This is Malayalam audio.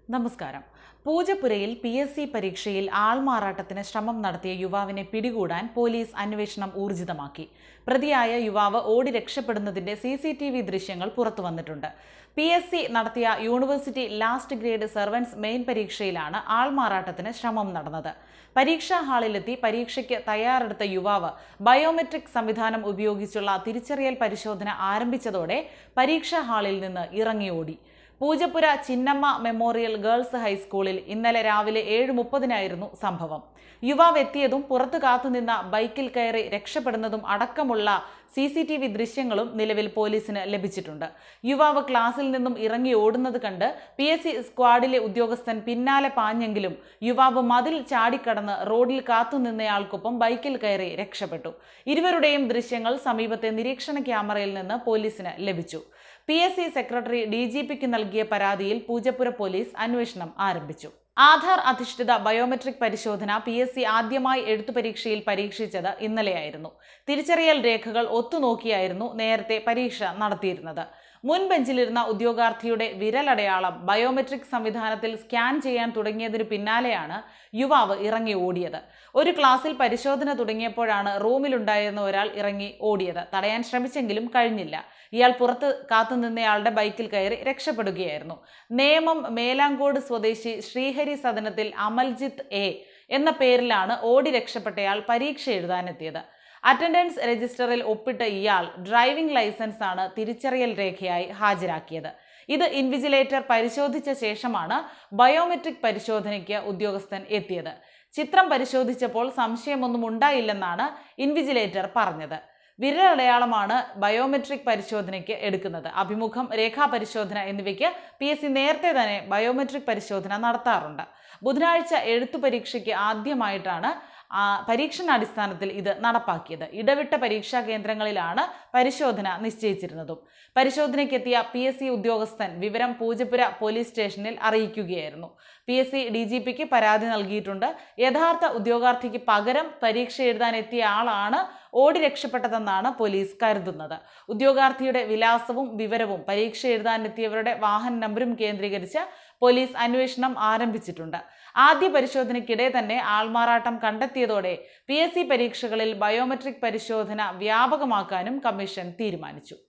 നമസ്കാരം. പൂജപ്പുരയിൽ PSC പരീക്ഷയിൽ ആൾമാറാട്ടത്തിന് ശ്രമം നടത്തിയ യുവാവിനെ പിടികൂടാൻ പോലീസ് അന്വേഷണം ഊർജിതമാക്കി. പ്രതിയായ യുവാവ് ഓടി രക്ഷപ്പെടുന്നതിന്റെ CCTV ദൃശ്യങ്ങൾ പുറത്തുവന്നിട്ടുണ്ട്. PSC നടത്തിയ university last grade servants main പരീക്ഷയിലാണ് ആൾമാറാട്ടത്തിന് ശ്രമം നടന്നത്. പരീക്ഷാ ഹാളിലെത്തി പരീക്ഷയ്ക്ക് തയ്യാറെടുത്ത യുവാവ് ബയോമെട്രിക് സംവിധാനം ഉപയോഗിച്ചുള്ള തിരിച്ചറിയൽ പരിശോധന ആരംഭിച്ചതോടെ പരീക്ഷാ ഹാളിൽ നിന്ന് ഇറങ്ങിയോടി. പൂജപ്പുര ചിന്നമ്മ മെമ്മോറിയൽ ഗേൾസ് ഹൈസ്കൂളിൽ ഇന്നലെ രാവിലെ 7:30 സംഭവം. യുവാവ് എത്തിയതും പുറത്തു കാത്തുനിന്ന ബൈക്കിൽ കയറി രക്ഷപ്പെടുന്നതും അടക്കമുള്ള CCTV ദൃശ്യങ്ങളും നിലവിൽ പോലീസിന് ലഭിച്ചിട്ടുണ്ട്. യുവാവ് ക്ലാസ്സിൽ നിന്നും ഇറങ്ങി ഓടുന്നത് കണ്ട് PSC സ്ക്വാഡിലെ ഉദ്യോഗസ്ഥൻ പിന്നാലെ പാഞ്ഞെങ്കിലും യുവാവ് മതിൽ ചാടിക്കടന്ന് റോഡിൽ കാത്തുനിന്നയാൾക്കൊപ്പം ബൈക്കിൽ കയറി രക്ഷപ്പെട്ടു. ഇരുവരുടെയും ദൃശ്യങ്ങൾ സമീപത്തെ നിരീക്ഷണ ക്യാമറയിൽ നിന്ന് പോലീസിന് ലഭിച്ചു. PSC സെക്രട്ടറി DGPക്ക് നൽകിയ പരാതിയിൽ പൂജപ്പുര പോലീസ് അന്വേഷണം ആരംഭിച്ചു. ആധാർ അധിഷ്ഠിത ബയോമെട്രിക് പരിശോധന PSC ആദ്യമായി എഴുത്തുപരീക്ഷയിൽ പരീക്ഷിച്ചത് ഇന്നലെയായിരുന്നു. തിരിച്ചറിയൽ രേഖകൾ ഒത്തുനോക്കിയായിരുന്നു നേരത്തെ പരീക്ഷ നടത്തിയിരുന്നത്. മുൻ ബെഞ്ചിലിരുന്ന ഉദ്യോഗാർത്ഥിയുടെ വിരലടയാളം ബയോമെട്രിക് സംവിധാനത്തിൽ സ്കാൻ ചെയ്യാൻ തുടങ്ങിയതിനു പിന്നാലെയാണ് യുവാവ് ഇറങ്ങി ഓടിയത്. ഒരു ക്ലാസ്സിൽ പരിശോധന തുടങ്ങിയപ്പോഴാണ് റൂമിലുണ്ടായിരുന്ന ഒരാൾ ഇറങ്ങി ഓടിയത്. തടയാൻ ശ്രമിച്ചെങ്കിലും കഴിഞ്ഞില്ല. ഇയാൾ പുറത്ത് കാത്തുനിന്നയാളുടെ ബൈക്കിൽ കയറി രക്ഷപ്പെടുകയായിരുന്നു. നേമം മേലാങ്കോട് സ്വദേശി ശ്രീഹരി സദനത്തിൽ അമൽജിത്ത് A എന്ന പേരിലാണ് ഓടി രക്ഷപ്പെട്ടയാൾ പരീക്ഷ എഴുതാനെത്തിയത്. അറ്റൻഡൻസ് രജിസ്റ്ററിൽ ഒപ്പിട്ട ഇയാൾ ഡ്രൈവിംഗ് ലൈസൻസ് ആണ് തിരിച്ചറിയൽ രേഖയായി ഹാജരാക്കിയത്. ഇത് ഇൻവിജിലേറ്റർ പരിശോധിച്ച ശേഷമാണ് ബയോമെട്രിക് പരിശോധനയ്ക്ക് ഉദ്യോഗസ്ഥൻ എത്തിയത്. ചിത്രം പരിശോധിച്ചപ്പോൾ സംശയമൊന്നും ഉണ്ടായില്ലെന്നാണ് ഇൻവിജിലേറ്റർ പറഞ്ഞത്. വിരലടയാളമാണ് ബയോമെട്രിക് പരിശോധനയ്ക്ക് എടുക്കുന്നത്. അഭിമുഖം, രേഖാപരിശോധന എന്നിവയ്ക്ക് PSC നേരത്തെ തന്നെ ബയോമെട്രിക് പരിശോധന നടത്താറുണ്ട്. ബുധനാഴ്ച എഴുത്തു പരീക്ഷയ്ക്ക് ആദ്യമായിട്ടാണ് പരീക്ഷണാടിസ്ഥാനത്തിൽ ഇത് നടപ്പാക്കിയത്. ഇടവിട്ട പരീക്ഷാ കേന്ദ്രങ്ങളിലാണ് പരിശോധന നിശ്ചയിച്ചിരുന്നതും. പരിശോധനയ്ക്കെത്തിയ PSC ഉദ്യോഗസ്ഥൻ വിവരം പൂജപ്പുര പോലീസ് സ്റ്റേഷനിൽ അറിയിക്കുകയായിരുന്നു. PSC DGPക്ക് പരാതി നൽകിയിട്ടുണ്ട്. യഥാർത്ഥ ഉദ്യോഗാർത്ഥിക്ക് പകരം പരീക്ഷ എഴുതാൻ എത്തിയ ആളാണ് ഓടി രക്ഷപ്പെട്ടതെന്നാണ് പോലീസ് കരുതുന്നത്. ഉദ്യോഗാർത്ഥിയുടെ വിലാസവും വിവരവും പരീക്ഷ എഴുതാനെത്തിയവരുടെ വാഹന നമ്പരും കേന്ദ്രീകരിച്ച് പോലീസ് അന്വേഷണം ആരംഭിച്ചിട്ടുണ്ട്. ആദ്യ പരിശോധനയ്ക്കിടെ തന്നെ ആൾമാറാട്ടം കണ്ടെത്തിയതോടെ PSC പരീക്ഷകളിൽ ബയോമെട്രിക് പരിശോധന വ്യാപകമാക്കാനും കമ്മീഷൻ തീരുമാനിച്ചു.